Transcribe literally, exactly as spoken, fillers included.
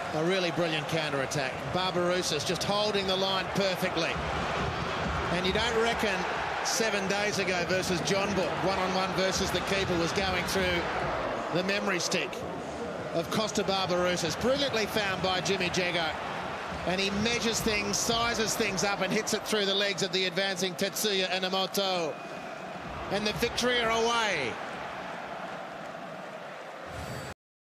A really brilliant counter-attack. Barbarouses just holding the line perfectly. And you don't reckon seven days ago versus John Book, one-on-one versus the keeper, was going through the memory stick of Kosta Barbarouses. Brilliantly found by Jimmy Jego. And he measures things, sizes things up, and hits it through the legs of the advancing Tetsuya Enomoto. And the victory are away.